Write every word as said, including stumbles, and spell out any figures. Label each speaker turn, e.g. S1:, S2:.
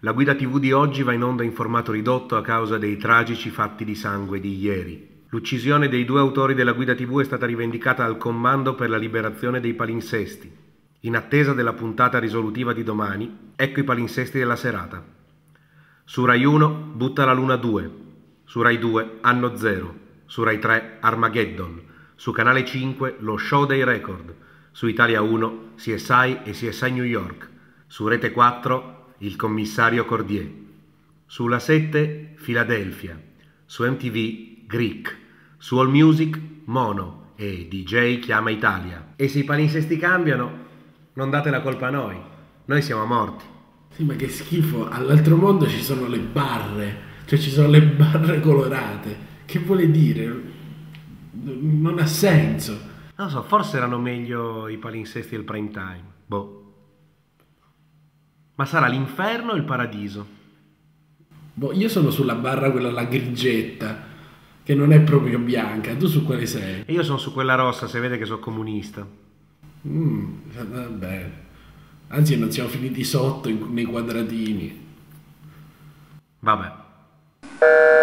S1: La guida tivù di oggi va in onda in formato ridotto a causa dei tragici fatti di sangue di ieri. L'uccisione dei due autori della guida tivù è stata rivendicata al Comando per la liberazione dei palinsesti. In attesa della puntata risolutiva di domani, ecco i palinsesti della serata. Su Rai uno, Butta la Luna due. Su Rai due, Anno Zero. Su Rai tre, Armageddon. Su Canale cinque, Lo Show dei Record. Su Italia uno, C S I e C S I New York. Su Rete quattro, Il commissario Cordier. Sulla sette, Philadelphia. Su M T V, Greek. Su All Music, Mono. E D J Chiama Italia. E se i palinsesti cambiano, non date la colpa a noi. Noi siamo morti.
S2: Sì, ma che schifo. All'altro mondo ci sono le barre. Cioè ci sono le barre colorate. Che vuole dire? Non ha senso.
S1: Non so, forse erano meglio i palinsesti del prime time. Boh. Ma sarà l'inferno o il paradiso?
S2: Boh, io sono sulla barra quella la grigetta, che non è proprio bianca. Tu su quale sei?
S1: E io sono su quella rossa, se vede che sono comunista.
S2: Mm, vabbè. Anzi, non siamo finiti sotto in- nei quadratini.
S1: Vabbè.